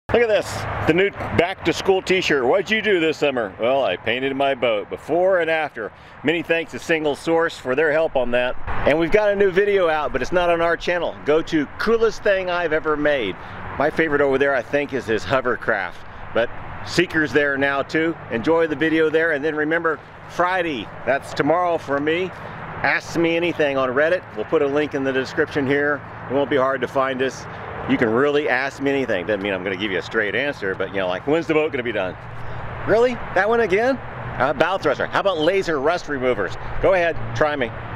Look at this, the new back to school t-shirt. What'd you do this summer? Well, I painted my boat before and after. Many thanks to Single Source for their help on that. And we've got a new video out, but it's not on our channel. Go to Coolest Thing I've Ever Made. My favorite over there, I think, is his hovercraft. But Seeker's there now too. Enjoy the video there, and then remember, Friday, that's tomorrow for me. Ask Me Anything on Reddit. We'll put a link in the description here. It won't be hard to find us. You can really ask me anything. Doesn't mean I'm going to give you a straight answer, but you know, like, when's the boat going to be done? Really? That one again? Bow thruster. How about laser rust removers? Go ahead, try me.